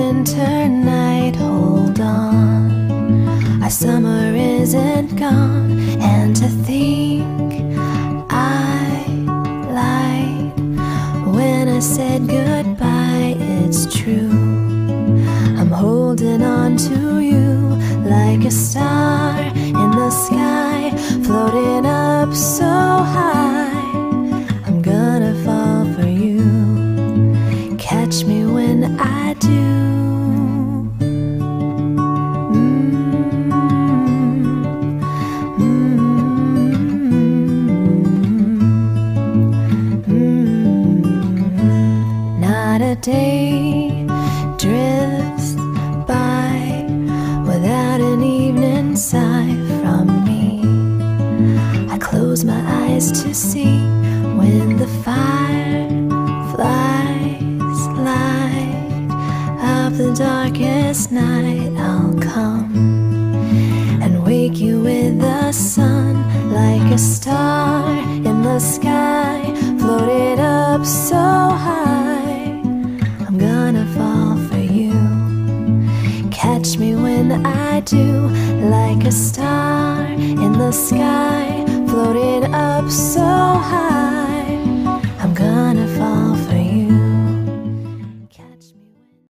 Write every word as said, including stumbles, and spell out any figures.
winter night, hold on, our summer isn't gone. And to think I lied when I said goodbye, it's true. I'm holding on to you like a star in the sky, floating up so high. I'm gonna fall for you, catch me when I do. Not a day drifts by without an evening sigh from me. I close my eyes to see when the fireflies light up the darkest night. I'll come and wake you with the sun like a star in the sky, floated up so high. I'm gonna fall for you, catch me when I do, like a star in the sky, floating up so high.